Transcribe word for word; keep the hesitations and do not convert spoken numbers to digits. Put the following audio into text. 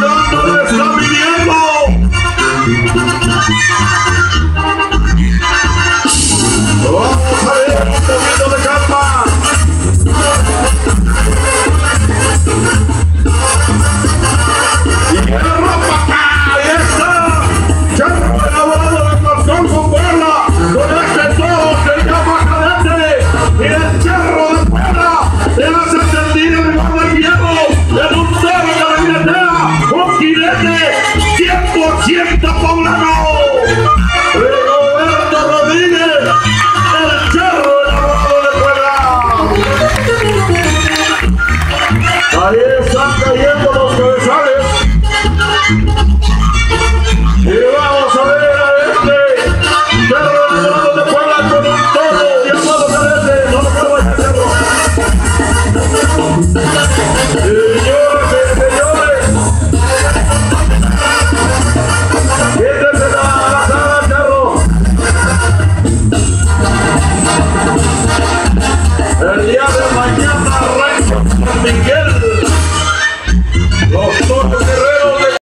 ¿Dónde está viniendo? Vamos a ver un poquito de calma. Y la ropa, ahí está. Charro elaborado de cartón con bola. Con este todo se llama cadete. Y el charro de bola te hace sentir el rival del viejo. De un cerro de la billetera. Un jinete.